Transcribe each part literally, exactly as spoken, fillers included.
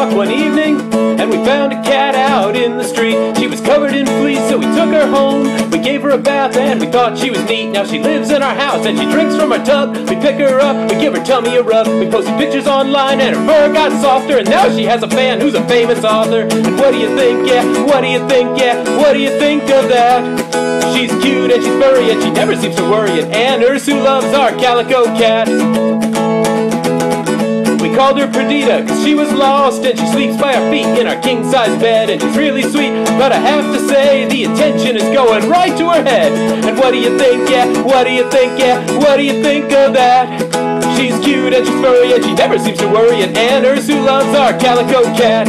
walk one evening, and we found a cat out in the street. She was covered in fleas, so we took her home. We gave her a bath, and we thought she was neat. Now she lives in our house, and she drinks from our tub. We pick her up, we give her tummy a rub. We posted pictures online, and her fur got softer. And now she has a fan who's a famous author. And what do you think, yeah, what do you think, yeah, what do you think of that? She's cute, and she's furry, and she never seems to worry. And Anne Ursu loves our calico cat. We called her Perdita, cause she was lost, and she sleeps by our feet in our king-size bed. And she's really sweet, but I have to say, the attention is going right to her head. And what do you think, yeah, what do you think, yeah, what do you think of that? She's cute, and she's furry, and she never seems to worry. And Anne Ursu loves our calico cat.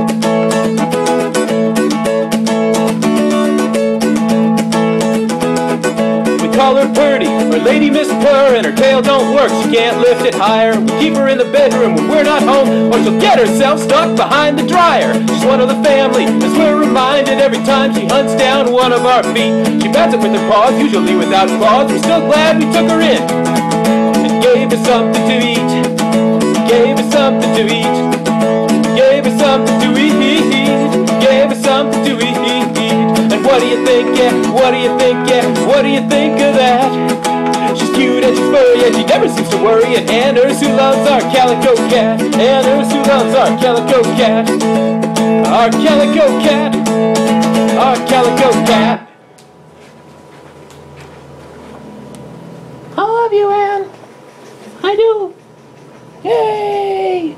Call her Purdy, or Lady Miss Purr, and her tail don't work, she can't lift it higher. We keep her in the bedroom when we're not home, or she'll get herself stuck behind the dryer. She's one of the family, as we're reminded every time she hunts down one of our feet. She bats it with her paws, usually without claws. We're still glad we took her in, and gave her something to eat. Gave her something to eat. Gave her something to eat. Gave her something to eat. And what do you think, yeah, what do you think, yeah, what do you think of that? She's cute and she's furry and she never seems to worry. And Anne Ursu loves our calico cat. Anne Ursu loves our calico cat. Our calico cat. Our calico cat. I love you, Anne. I do. Yay!